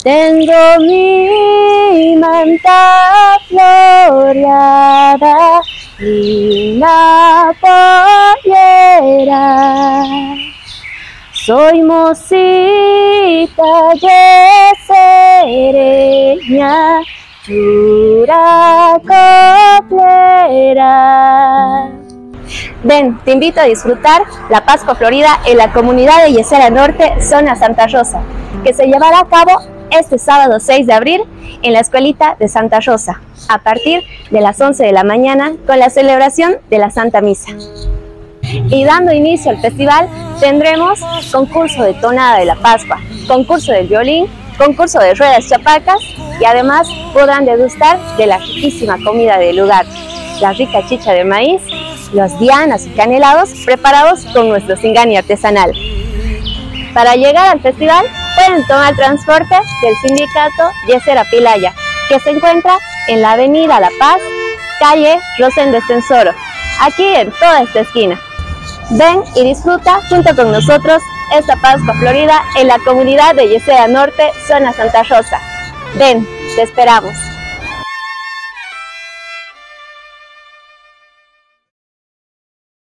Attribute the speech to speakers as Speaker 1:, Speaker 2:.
Speaker 1: Tengo mi manta floreada y una pollera. Soy mocita de Sereña, chura coplera. Ven, te invito a disfrutar la Pascua Florida en la comunidad de Yesera Norte, zona Santa Rosa, que se llevará a cabo este sábado 6 de abril en la escuelita de Santa Rosa, a partir de las 11 de la mañana con la celebración de la Santa Misa. Y dando inicio al festival tendremos concurso de tonada de la Pascua, concurso del violín, concurso de ruedas chapacas y además podrán degustar de la riquísima comida del lugar, la rica chicha de maíz, los dianas y canelados preparados con nuestro singani artesanal. Para llegar al festival pueden tomar transporte del sindicato Yesera Pilaya, que se encuentra en la avenida La Paz, calle Rosén de Censoro, aquí en toda esta esquina. Ven y disfruta junto con nosotros esta Pascua Florida en la comunidad de Yesera Norte, zona Santa Rosa. Ven, te esperamos.